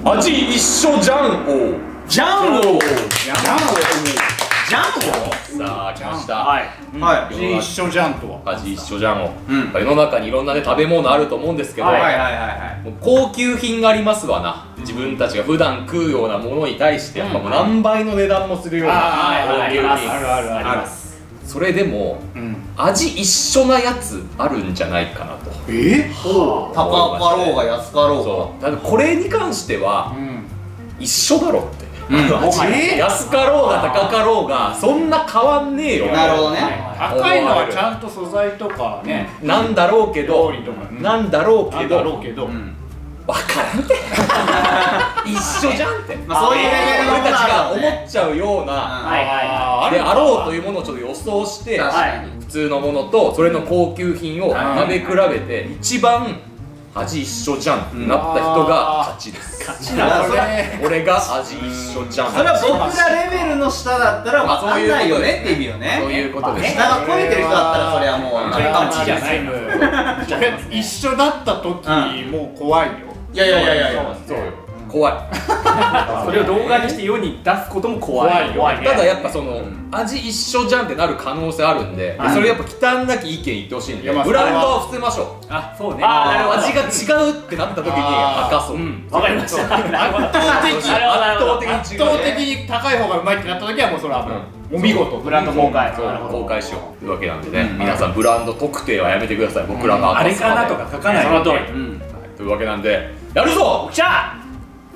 味一緒じゃん王。 ジャン王。 さあ来ました。 はい。 味一緒じゃんとは。 味一緒じゃん王。世の中にいろんなね食べ物あると思うんですけど、 はい。 もう高級品がありますわな。自分たちが普段食うようなものに対してやっぱもう何倍の値段もするような高級品。 あります。 それでも味一緒なやつあるんじゃないかなと。 高かろうが安かろうが。 そう。だからこれに関しては一緒だろって。安かろうが高かろうがそんな変わんねえよ。 なるほどね。 高いのはちゃんと素材とかね、 なんだろうけど、なんだろうけど、わからんって一緒じゃんって、 そういうレベルの俺たちが思っちゃうようなであろうというものをちょっと予想して普通のものとそれの高級品を食べ比べて一番味一緒じゃんってなった人が勝ちです。勝ちなのね。俺が味一緒じゃん。 それは僕らレベルの下だったら分かんないよねって意味よね。 そういうことです。 下が超えてる人だったらそれはもう勝ちじゃないのよ。一緒だった時もう怖いよ。 いやそうよ。怖い。 それを動画にして世に出すことも怖い。 ただやっぱその味一緒じゃんってなる可能性あるんで、それやっぱ忌憚なき意見言ってほしいんで、ブランドは伏せましょう。 あ、そうね。 味が違うってなった時に吐かそう。 わかりました。 圧倒的に高い方がうまいってなった時はもうそれはもうお見事。 ブランド公開。 公開しようというわけなんでね、皆さんブランド特定はやめてください。僕らがあれかなとか書かない。その通り。 というわけなんでやるぞ。 じゃあ。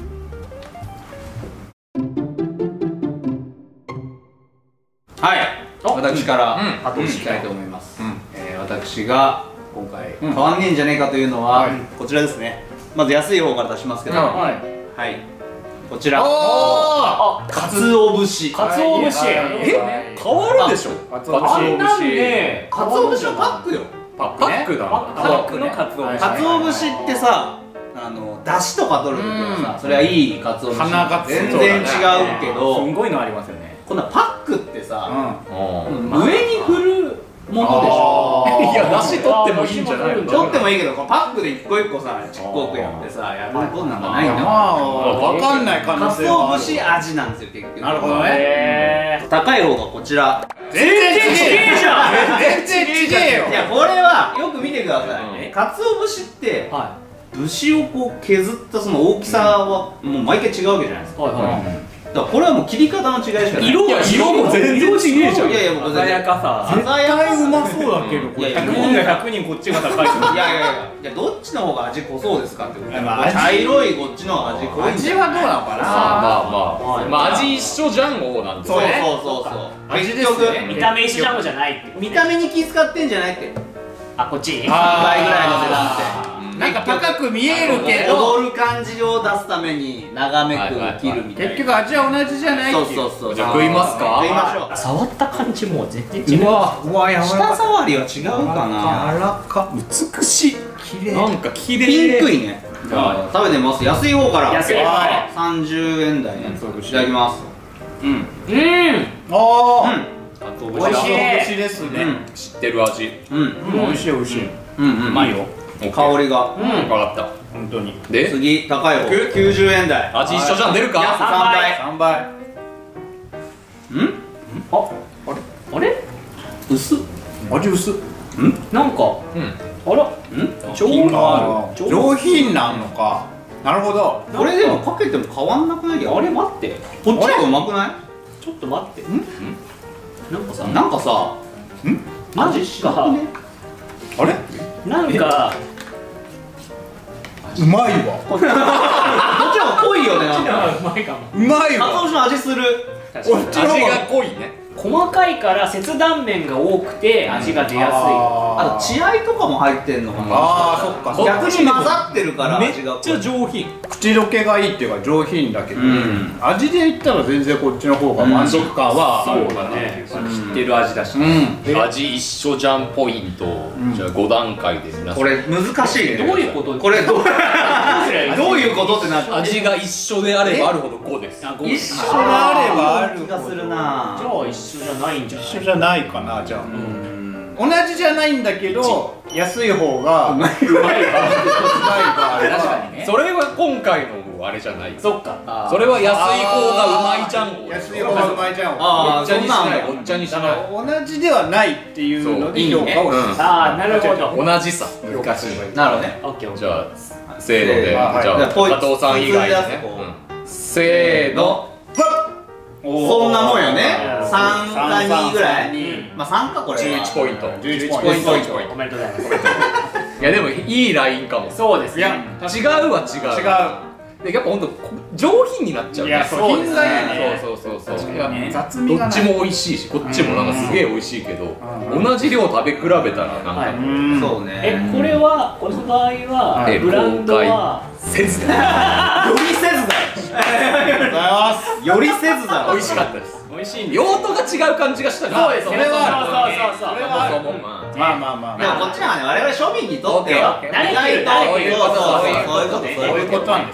はい、私から後押ししたいと思います。私が今回変わんねえんじゃねえかというのはこちらですね。まず安い方から出しますけど、はい、こちらかつお節。 かつお節。 変わるでしょ。 あんなんでかつお節はパックよ。 パックだ。 パックのかつお節。 かつお節ってさ、だしとか取るときはさ、それはいいかつお節全然違うけど、 すんごいのありますよね。 こんなパックってさ、上に振るものでしょ。 いや、だし取ってもいいんじゃないの。 取ってもいいけど、パックで一個一個さ、ちっこくやってさ、やることなんかないの。 わかんない可能性はある。 かつお節味なんですよ、結局。 なるほどね。 高い方がこちら。 全然違えじゃん。全然違えよ。 いや、これはよく見てください。かつお節って節をこう削ったその大きさはもう毎回違うわけじゃないですか。だからこれはもう切り方の違いしかない。 色も全然違えじゃん。 いやいや、もう鮮やかさ。 絶対うまそうだけど、これ 100人が100人こっちが高い。 いやどっちの方が味濃そうですかってこと。茶色いこっちの方が味濃い。 味はどうなのかな。 まあ味一緒じゃん王なんですね。 そう結局見た目一緒じゃんじゃないって。 見た目に気使ってんじゃないって。 あ、こっち3倍ぐらいの値段って。 なんか高く見えるけど踊る感じを出すために長めく切るみたいな。 結局味は同じじゃないっていう。 そうじゃあ食いますか。 食いましょう。 触った感じもう全然違う。 うわやばい。 舌触りは違うかな。 柔らか美しい綺麗。 なんか綺麗。 ピンクいね。じゃあ食べてみます。安い方から。 安い方から 30円台ね。いただきます。 美味しい節ですね。 知ってる味。 美味しい美味しい。 うまいよ。香りが。 分かった。 本当に。 で次高い方90円台。 味一緒じゃん出るか。 3倍。 あれ薄っ。 味薄っ。 なんかあら上品なのか。なるほど。 これでもかけても変わんなくないよ。 あれ待って、 こっちがうまくない？ ちょっと待って。 なんかさ味しかね。 あれなんかうまいわ。 どっちが濃いよね。 うまいかも。 うまいわ。 かつお節の味する。 味が濃いね。 細かいから切断面が多くて味が出やすい。 あと血合いとかも入ってんのかな。 そっか。 逆に混ざってるからめっちゃ上品。口どけがいいっていうか上品だけど、味で言ったら全然こっちの方が満足感はあるかな。 知ってる味だし。 味一緒じゃんポイント。じゃあ5段階で皆さん。 これ難しいね。 どういうこと？ これどういうことってなって。 味が一緒であればあるほど5です。 一緒であればある気がするな。 じゃあ一緒じゃないんじゃない？ 一緒じゃないかな。じゃあ同じじゃないんだけど安い方がうまい場合はそれは今回ののあれじゃない。 そっか。 それは安い方がうまいじゃん。 安い方がうまいじゃん。 ごっちゃにしない。ごっちゃにしない。 同じではないっていうので評価をして。 ああ、なるほど。 同じさ。難しい。 なるほどね。 オッケー。 じゃあせーので、じゃあ加藤さん以外にね。せーの。 そんなもんよね。3か2ぐらい。まあ3かこれ。 11ポイント。 11ポイント。 おめでとうございます。 いやでもいいラインかも。 そうですね。 違うは違う。でやっぱ本当上品になっちゃう。 いやそうですね。 そうそう。 雑味がどっちも美味しいし、こっちもなんかすげえ美味しいけど、同じ量食べ比べたらなんかそうね。 これはこの場合はブランドはせずよりせずだよりせずだ。 美味しかったです。 美味しい。 用途が違う感じがしたから。 そうですね。そう。 まあ。 でもこっちはね、我々庶民にとっては意外とそういうことなんです。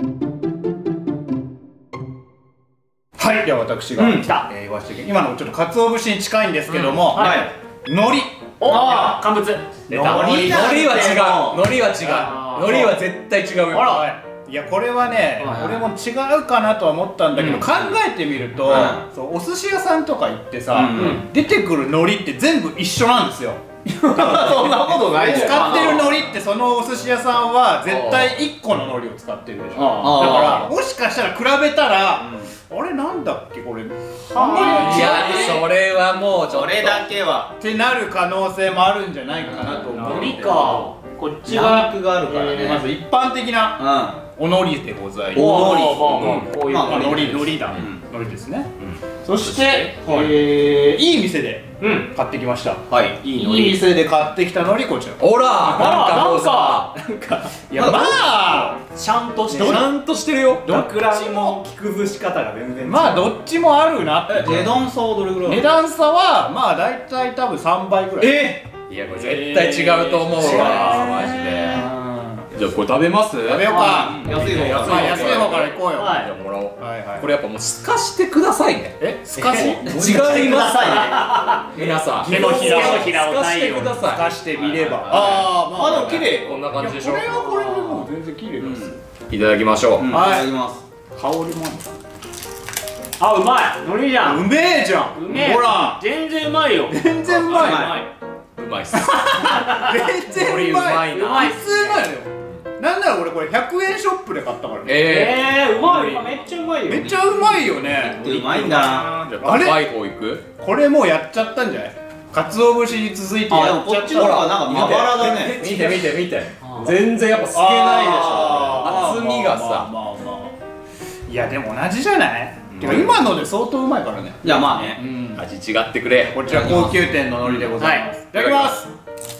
はい、では私が言わせて今のちょっと鰹節に近いんですけども、海苔。 乾物。 海苔は違う。海苔は絶対違うよ。 いやこれはね、俺も違うかなとは思ったんだけど、考えてみると、お寿司屋さんとか行ってさ、出てくる海苔って全部一緒なんですよ。 そんなことない。 使ってる海苔ってそのお寿司屋さんは絶対1個の海苔を使ってるでしょ。だからもしかしたら比べたら、あれなんだっけこれ、いやそれはもうそれだけはってなる可能性もあるんじゃないかなと思う。 海苔か。こっちランクがあるからね。 まず一般的なお海苔でございます。 お海苔。こういう海苔だ。海苔ですね。そしていい店で買ってきました。いい店で買ってきた海苔こちら。 ほらなんかいやまあちゃんとしてるよ。学ランの着崩し方が全然。 まあどっちもあるな。 値段差はどれぐらい？ 値段差はまあ大体多分3倍ぐらい。 いやこれ絶対違うと思うわマジで。じゃあこれ食べます？ 食べようか。 安い方から行こうよ。 じゃあもらおう。これやっぱもう透かしてくださいね。 透かし？ 違います皆さん。 手のひらを透かしてください。 透かしてみれば。 まあでも綺麗。こんな感じでしょ。 これはこれでもう全然綺麗です。 いただきましょう。 いただきます。 香りもある。うまい。海苔じゃん。 うめえじゃん。ほら。 全然うまいよ。 全然うまい。 うまいっす。 全然うまい。 うまい。 普通のやよ。なんなら俺これ100円ショップで買ったからね。うまい。めっちゃうまいよ。 めっちゃうまいよね。 うまいんだな。 あれ高い方いく？ これもうやっちゃったんじゃない？鰹節に続いてやっちゃった。 こっちの方がなんかまばらだね。 見て。全然やっぱ透けないでしょ。厚みがさ。 いやでも同じじゃない？今ので相当うまいからね。 いやまあね。 味違ってくれ。 こちら高級店の海苔でございます。いただきます。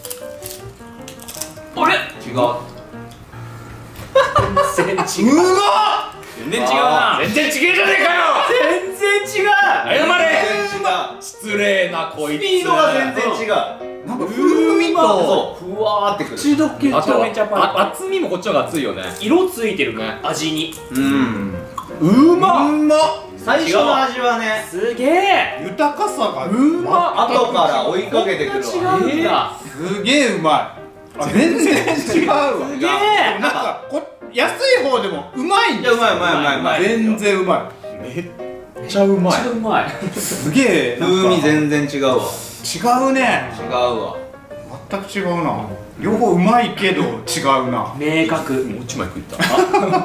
あれ？違う。 全然違う。 全然違うな。 全然違えじゃねえかよ。 全然違う。 謝れ。失礼なこいつ。 スピードが全然違う。 なんか風味とふわーってくる。 口どけめちゃめちゃパリ。 厚みもこっちの方が厚いよね。 色ついてるね。味に。 うまっ。 最初の味はね。 すげえ。 豊かさが後から追いかけてくるわ。 すげえうまい。全然違うわ。 すげえ。 なんか安い方でもうまいんですよ。 うまい。 全然うまい。めっちゃうまい。 めっちゃうまい。 すげえ。 風味全然違うわ。 違うね。 違うわ。 全く違うな。両方うまいけど違うな。 明確。 もう一枚食った。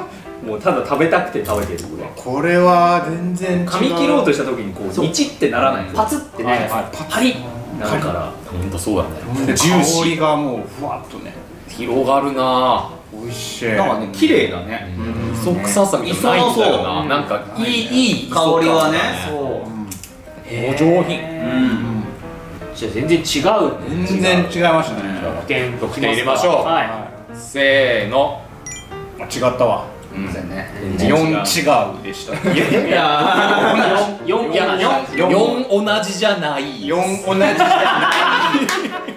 もうただ食べたくて食べてるぐらい。 これは全然違う。 噛み切ろうとした時にこうニチってならない。パツってね。パリッなるから。 本当そうだね。 ジューシー。香りがもうふわっとね広がるな。 美味しい。 なんかね綺麗だね。 磯臭さがないんだよな。なんかいい香りはね。 そう。 お上品。 じゃあ全然違う。 全然違いましたね。 得点入れましょう。せーの。 違ったわ。 4 違うでした。 いや4 同じじゃない。 4同じじゃない。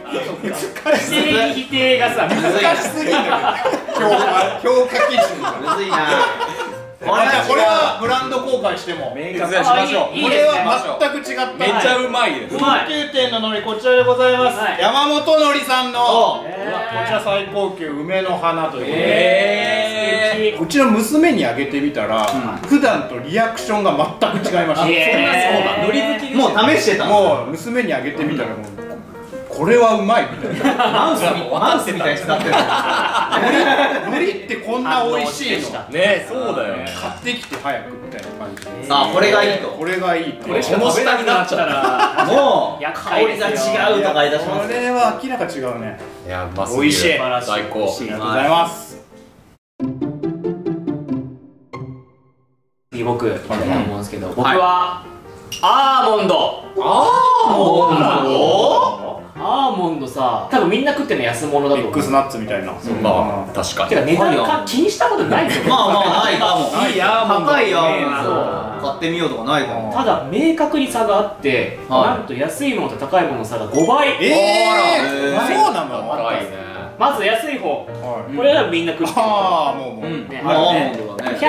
否定がさ難しすぎる。評価基準がむずいな。 これはブランド公開しても明確しましょう。 これは全く違っためっちゃうまいです。 高級店の海苔こちらでございます。山本海苔さんのこちら最高級梅の花ということで、うちの娘にあげてみたら普段とリアクションが全く違いました。 海苔好きもう試してた。 もう娘にあげてみたらもうこれはうまいみたいな。 マウスみたいに使ってる。 海苔ってこんな美味しいのね、そうだよ。 買ってきて早くみたいな感じで。 あ、これがいいと。 これがいいと。 この下になっちゃったらもう香りが違うとか言い出します。 これは明らか違うね。 いや、うますぎる。 美味しい。 最高。 ありがとうございます。 次僕思うんですけど、僕はアーモンド。アーモンドさ、多分みんな食ってるの安物だと思う。 ミックスナッツみたいな。 まあ確かに。 てか値段気にしたことないですよ。 まあまあないかも。 いいアーモンド。 高いアーモンド買ってみようとかないかも。 ただ明確に差があって、なんと安いものと高いものの差が5倍。 そうなの？ 高いね。 まず安い方、これはみんな食ってる。 ああ、もうね、 アーモンドだね。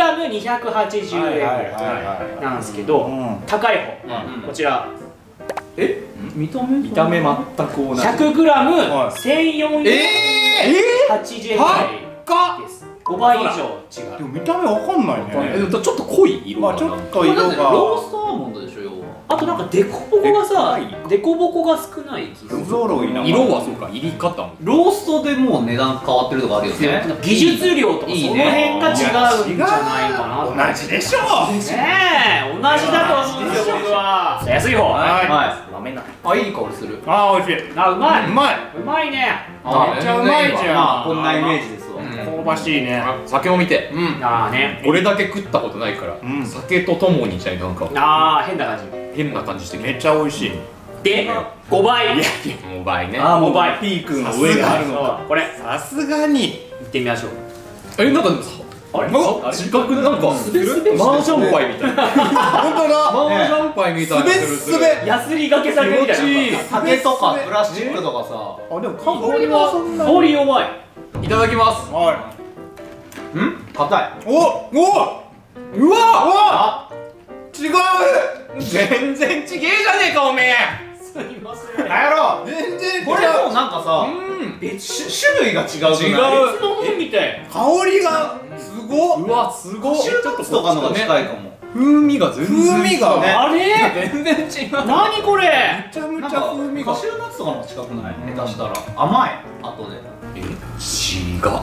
100g280 円なんですけど、高い方、こちら。 見た目全く同じ。100g1480 円ぐらいです。5倍以上違う。 でも見た目わかんないね。 ちょっと濃い色が。 ちょっと色が。 ローストアーモンドでしょ、要は。 あとなんかデコボコがさ、デコボコが少ない気がする。 不揃いな。 色はそうか、入り方。 ローストでもう値段変わってるとかあるよね。 技術量とかその辺が違うんじゃないかな。 同じでしょ。 ねえ、同じだと思うんですよ僕は。安い方。 はい。 豆な。 あ、いい香りする。 ああ、美味しい。 あ、うまい。 うまい。 うまいね。 めっちゃうまいじゃん。 こんなイメージですわ。 香ばしいね。 酒を見て。 ああね。 これだけ食ったことないから、酒とともにじゃなんかああ変な感じ。 変な感じしてめっちゃ美味しい。 で5倍。 5倍ね。 5倍。 ピークの上があるのか。 これさすがに。 いってみましょう。 なんかあれ自覚でなんかすべすべマージャンパイみたいな。 本当だ。 マージャンパイみたいな。 すべ。 やすりがけされるみたいな。 酒とかプラスチックとかさ。 あ、でも香りはそんな。 香り弱い。 いただきます。 はい。 硬い。 うわ違う。 全然ちげえじゃねえかおめえ。 すいません。 なんやろ。全然違う。 これもうなんかさ、種類が違う。 別のものみたい。 香りがすごっ。 うわすごい。 ちょっととかのが近いかも。 風味が全然風味がね。 あれ全然違う。 何これ。 めちゃめちゃ風味が。 カシューナッツとかの近くない？下手したら甘い。後で。 血が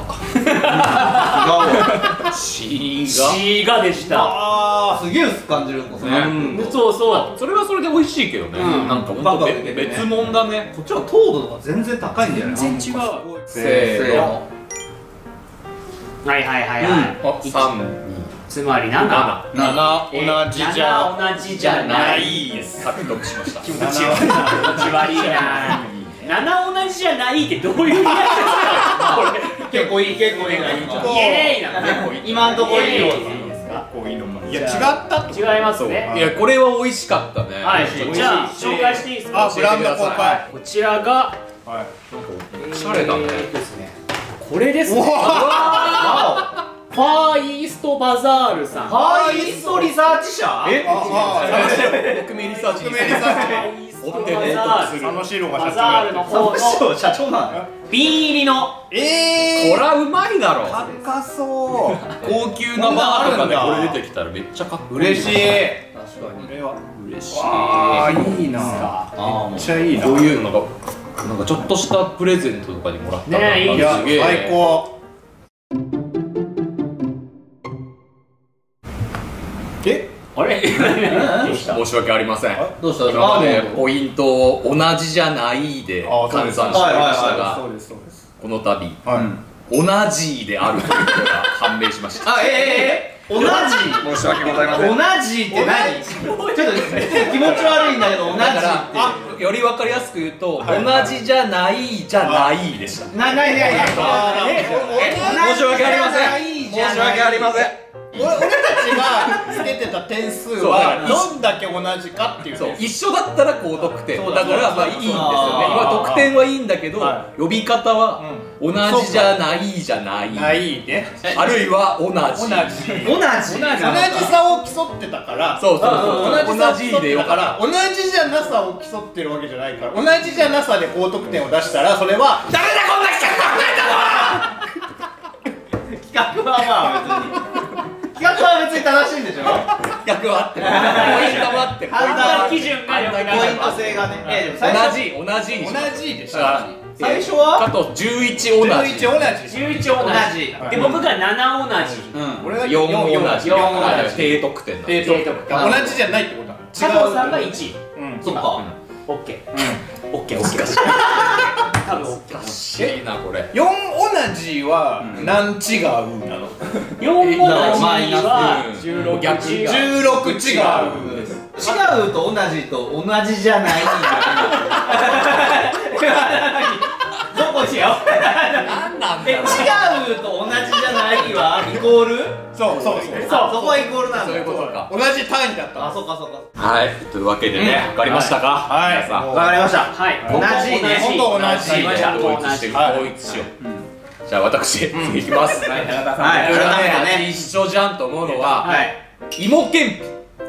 でした。 ああ、すげえ薄く感じるんですね。 そうそう。 それはそれで美味しいけどね。なんか本当別物だね。 こっちは糖度とか全然高いんだよね。 全然違う。 せーの。 はいはいはいはい。 3、 つまり7。 同じじゃ同じじゃないです。獲得しました。 気持ち悪いな。7同じじゃないってどういう意味なんですか。 結構いい、結構いい。 イエーイな。 今んとこいいよ。 いや違ったと。 違いますね。 いやこれは美味しかったね。 はい。じゃあ紹介していいですか。 ブランド公開。 こちらがおしゃれだね。 これですね。ファーイーストバザールさん。 ファーイーストリサーチ社？ 匿名リサーチ。 追ってね。 佐野史郎がバザールの方の社長なの？ 瓶入りの。 こらうまいだろ。 高そう。 高級なバーとかでこれ出てきたらめっちゃかっこいい。 嬉しい。 確かに。 これは嬉しい。 ああいいな。めっちゃいいな。 こういうのがなんかちょっとしたプレゼントとかにもらったらねいいや最高。 あれ申し訳ありません。 どうした？ 今までポイントを同じじゃないで換算していましたが、この度同じであるということが判明しました。 同じ？ 申し訳ございません。 同じって何？ちょっと気持ち悪いんだけど同じって。 より分かりやすく言うと同じじゃないじゃないでした。 ない。 申し訳ありません。申し訳ありません。 俺たちがつけてた点数はどんだけ同じかっていう。 そう、一緒だったら高得点だからまあいいんですよね。今得点はいいんだけど呼び方は同じじゃないじゃない、 ないね。 あるいは同じ同じ差を競ってたから。 そうそうそう、 同じでだから同じじゃなさを競ってるわけじゃないから、同じじゃなさで高得点を出したらそれは誰だこんな企画考えたの。 企画はまあ企画は別に正しいんでしょ。 企画はあってる、ポイントもあってる、 判断基準が良くなポイント制がね。 同じでした最初は加藤11同じ、 11同じで、僕が7同じ、 俺が 4同じ、 4同じ、 低得点だ。 同じじゃないってことだ。 加藤さんが1。 そっか。 オッケー。オッケー。多分オッケー。 おかしいなこれ。 4同じは何違うなの。 4同じは 16 違う。 違うと同じと同じじゃない。どこ違う？ 何なんだろう。 違うと同じじゃないはイコール？ そうそこはイコールなんだ。 そういうことか。 同じ単位だった。 あ、そうか。 はい、というわけでね、わかりましたか？ はい、 皆さん。 わかりました。 はい、 同じね。 本当同じ。 統一しよう。じゃあ私次いきます。 はい。 これはね一緒じゃんと思うのは芋けんぴ。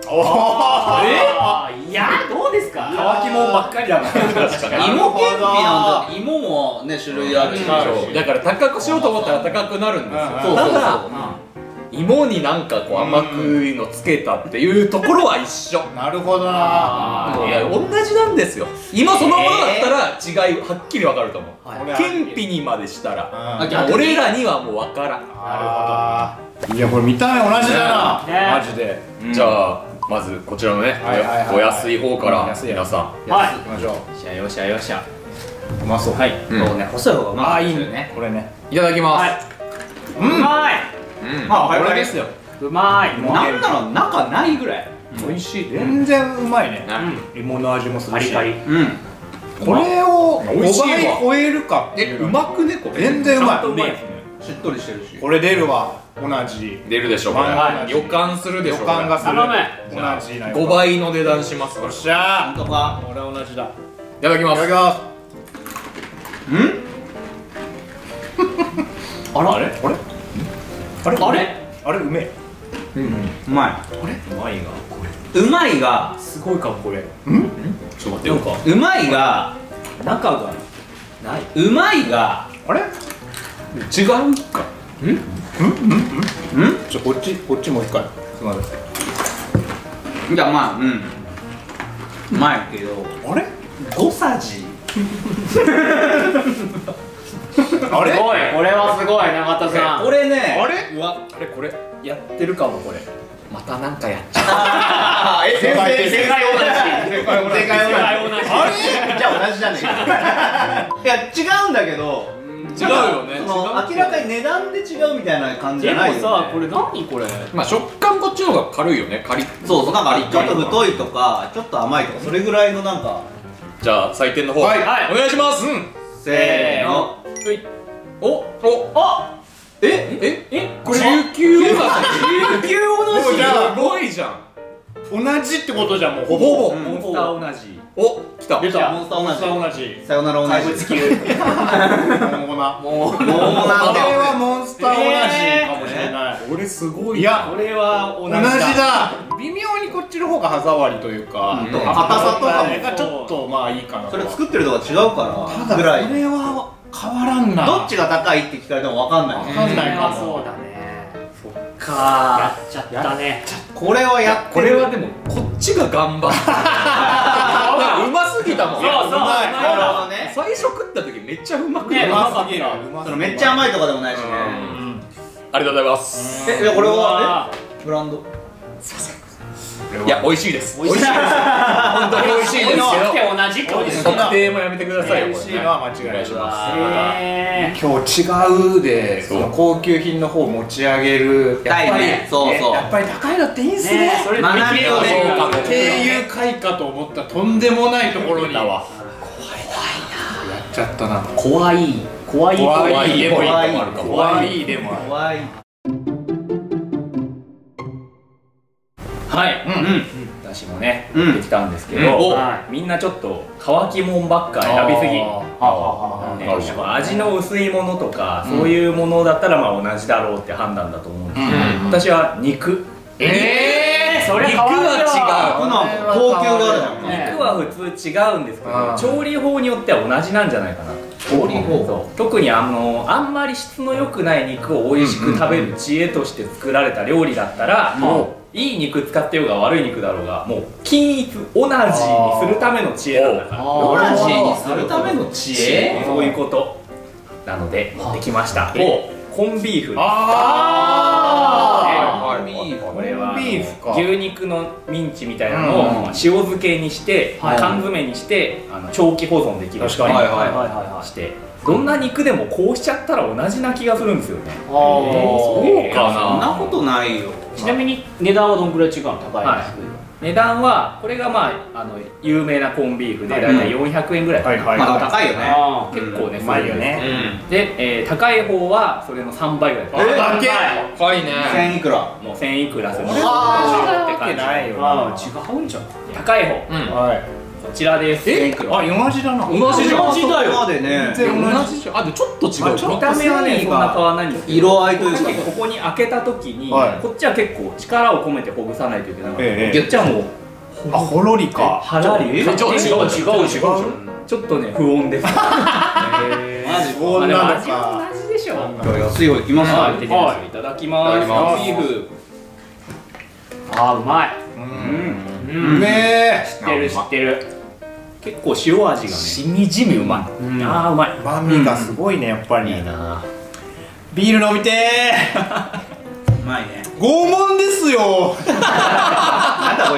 いや、どうですか？ 乾きもんばっかりだな。 芋けんぴなんだ。芋もね種類あるし。 だから高くしようと思ったら高くなるんですよ。ただ芋になんかこう甘くいのつけたっていうところは一緒。 なるほどな。 いや同じなんですよ。芋そのものだったら違いはっきりわかると思う。けんぴにまでしたら俺らにはもうわからん。 なるほど。いやこれ見た目同じだな。マジで。 じゃあまずこちらのねお安い方から皆さんはい、 行きましょう。 よっしゃ。 うまそう。 はい。そうね、細い方がうまいですよね。 これね。 いただきます。 うまい。 これですよ。 うまい。 なんなら中ないぐらい。 美味しい。全然うまいね。芋の味もするし。 カリカリ。 これを5倍超えるかっていう。 うまくねこれ。 全然うまい。 しっとりしてるし。 これ出るわ。同じ。 出るでしょこれ。予感するでしょ。 予感がする。 頼む。 同じな。 5倍の値段しますから。 よっしゃ本当か。 これ同じだ。 いただきます。 いただきます。あれうめえ。 うまい。 うまいが。 うまいがすごいかこれ。 ちょっと待ってよか。 うまいが中がない。 うまいがあれ？ 違うか。 こっちもう一回。すみません。 いやまあうまいけどあれ 5さじあれすごい、これはすごい、永田さん。 これねあれうわあれこれやってるかもこれ。またなんかやっちゃあー正解同じ。 正解同じあれじゃあ同じじゃねえかいや違うんだけどう。違うよね。 明らかに値段で違うみたいな感じじゃないよね。 でもさ、これ何これ。 まあ食感こっちの方が軽いよね。カリッ。 そうなんかちょっと太いとかちょっと甘いとかそれぐらいのなんか。 じゃあ採点の方おはい願いします。 せーの。 これ19同じ。 すごいじゃん。 同じってことじゃんもうほぼモンスター同じ。 お来た。 出た。 モンスター同じ。 同じ。 さよなら同じ。 怪物級。 もうな。 もうこれはモンスター同じかもしれない。 俺すごい。 いやこれは同同じだ。微妙にこっちの方が歯触りというか硬さとかもがちょっとまあいいかな。 それ作ってるとこ違うからたぐらい。 だこれは変わらんな。 どっちが高いって聞かれても分かんない。 分かんないかも。 そうだね。そっか。やっちゃったね。 これはやこれはでもこっちが頑張ったうますぎたもん。 そうそう。 なるほどね。 最初食った時めっちゃうまくて。 ね、うまかっすぎる。 そのめっちゃ甘いとかでもないしね。 ありがとうございます。 これはブランド。 いや美味しいです。美味しいです。本当に美味しいですけど。 同じってことですね。 測定もやめてくださいよ。 美味しいのは間違いない。今日違うでその高級品の方持ち上げる。 やっぱりそうそう。 やっぱり高いのっていいんすね。 それ学びをね。 経由会かと思ったとんでもないところに。怖いな。やっちゃったな。 怖いでもあるか。 怖いでもある。 怖い。 はい、私もね持ってきたんですけど、みんなちょっと乾きもんばっか選びすぎ、味の薄いものとかそういうものだったらまあ同じだろうって判断だと思うんですけど、私は肉。 それ肉は違う。高級があるじゃん。 肉は普通違うんですけど、調理法によっては同じなんじゃないかなと。 調理法。 特にあんまり質の良くない肉を美味しく食べる知恵として作られた料理だったら、いい肉使ってようが悪い肉だろうがもう均一オナジーにするための知恵なんだから。 オナジーにするための知恵。 そういうことなので持ってきました。コンビーフ。これは牛肉のミンチみたいなのを塩漬けにして缶詰にして長期保存できるようにしてどんな肉でもこうしちゃったら同じな気がするんですよね。 そうかな。そんなことないよ。 ちなみに値段はどんくらい違うの？高いです。 値段はこれがまあ有名なコンビーフでだいたい400円ぐらい。 まあ高いよね。 結構ね、うまいよね。で高い方はそれの3倍ぐらい。 高いね。 1000いくら。 もう1000いくらする。 違うないよ。 違うんじゃん。 高い方。こちらです。 あ、同じだな。 同じだよ。 までね。 全然同じじゃん。あ、でちょっと違う。 見た目はね、そんな変わらないんですけど、 色合いというか、 ここに開けた時に、こっちは結構力を込めてほぐさないといけない。こっちはもう、 あ、ほろりか。 はらり。違う。ちょっとね、不穏です。 マジ。 味は同じでしょ。 安い方いきますか。 いただきます。ビーフ。 あ、うまい。 うめえ。 知ってる。結構塩味がね、しみじみうまい。ああ、うまい。 旨味がすごいね、やっぱり。ビール飲みてー。うまいね。 拷問ですよ。 なんだこい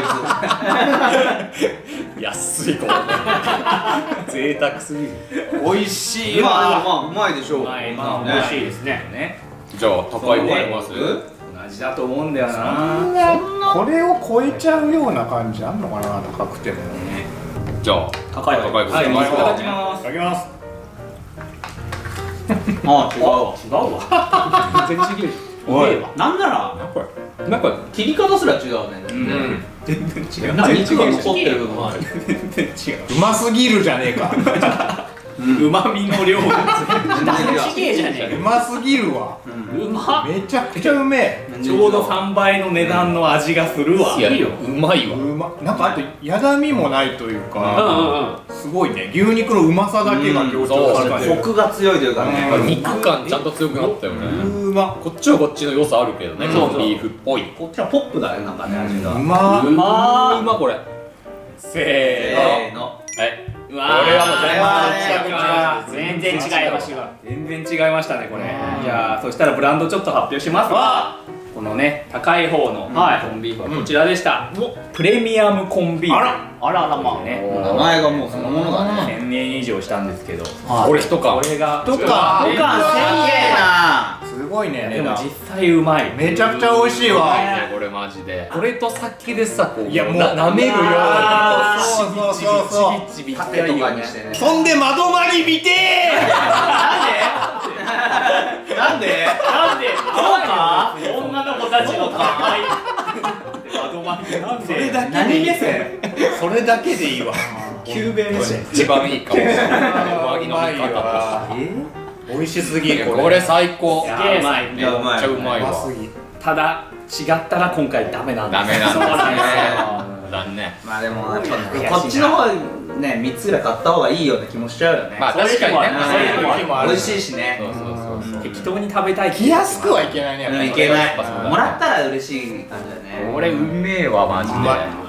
つ。安い子。贅沢すぎる。 美味しい。 まあうまいでしょう。 まあ美味しいですね。 じゃあ高い方あります？ 同じだと思うんだよな。 これを超えちゃうような感じあんのかな、高くても。じゃあ高い方。いただきます。 いただきます。 あ、違うわ。全然違う。 おい、なんならなんか切り方すら違うね。 全然違う。 肉が残ってる部分もある。 全然違う。 うますぎるじゃねえか。 うまみの量ちげえじゃねえうますぎるわ。 うまっ。 めちゃくちゃうめえ。 ちょうど3倍の値段の味がするわ。いや、うまいわ。 なんかあとやだみもないというか、すごいね。牛肉のうまさだけが強調されてる。 コクが強いというかね。 肉感ちゃんと強くなったよね。 うま。 こっちはこっちの良さあるけどね。ビーフっぽい。 こっちはポップだよ、なんかね、味が。 うまうまこれ。せーの。はい。これはもう全然違いました。 全然違いましたね、これ。じゃあそしたらブランドちょっと発表しますが、このね高い方のコンビーフはこちらでした。プレミアムコンビーフ。 あらまあね、 名前がもうそのものだね。 1000円以上したんですけど、これ1缶。これが 1缶1000円な。 すごいね。 でも実際うまい。 めちゃくちゃ美味しいわ。 これマジで。これと酒でさ、こういやもう舐めるような。 そうちびちびちびちびにしてね。 そんで窓マギ見てなんでそうか女の子たちの可愛い窓マギなんでそれだけでいい。それだけでいいわ。 9米目線一番いいかもしれない。窓マギの見方として美味しすぎる。 これ最高。 すげえうまい。 めっちゃうまいわ。ただ違ったら今回ダメなんです。ダメなんですね。残念。 まあでもやっぱこっちの方ね3つぐらい買った方がいいような気もしちゃうよね。 まあ確かにね。 美味しいしね。 適当に食べたい。 気安くはいけないね。 いけない。もらったら嬉しい感じだね。 これうめえわマジで。うまい。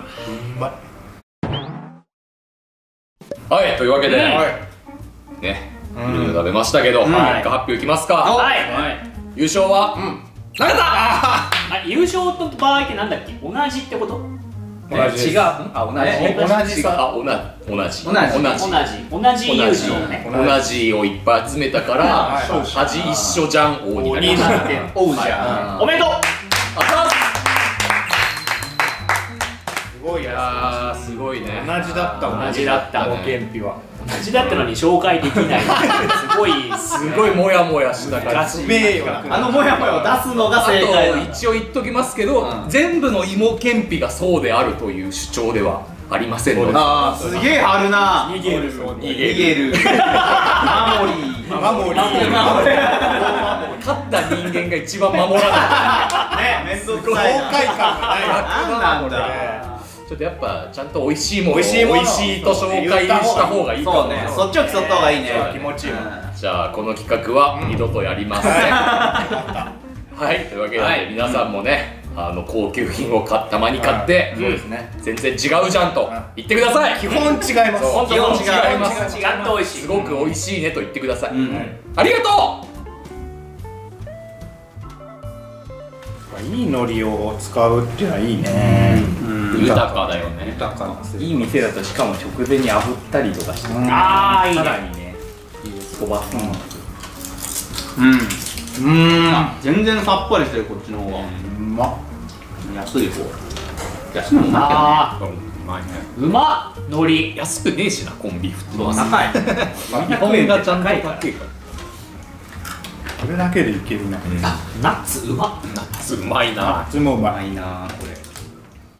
はい、というわけでね、いろいろ食べましたけど、結果発表いきますか。はい。優勝は中田。 優勝の場合ってなんだっけ？同じってこと？ 違う。あ、同じさ。同じ優勝ね。 同じをいっぱい集めたから味一緒じゃん王になりました。 王じゃん。おめでとう。 すごいや。 すすごいね。 同じだった同じだった。 芋けんぴは同じだったのに紹介できない。 すごいモヤモヤしたから。 名誉。 あのモヤモヤを出すのが正解。 あと一応言っときますけど、全部の芋けんぴがそうであるという主張ではありませんので。 ああ、すげえ張るな。 逃げる。 守り。 勝った人間が一番守らない。 ね、めんどくさいな。 爽快感がない。 なんだ。 ちょっとやっぱちゃんと美味しいものを美味しいと紹介した方がいいかもね。 そっちを競った方がいいね。 気持ちいい。 じゃあこの企画は二度とやりません。はい、というわけで皆さんもね、高級品をたまに買って全然違うじゃんと言ってください。 基本違います。 基本違います。 ちゃんと美味しい。 すごく美味しいねと言ってください。ありがとう。 いい海苔を使うっていうのはいいね。 豊かだよね。 豊かな。いい店だとしかも直前に炙ったりとかして。 ああ、いいね。 さらにね。 そば。 全然さっぱりしてるこっちの方が。 うまっ。 安い方。安いのうまいああ、 うまいね。 うまっ。海苔安くねえしな、コンビーフって。 高い。 日本がちゃんと高いから。 これだけでいけるな。 ナッツうまっ。 ナッツうまいな。 ナッツもうまいなこれ。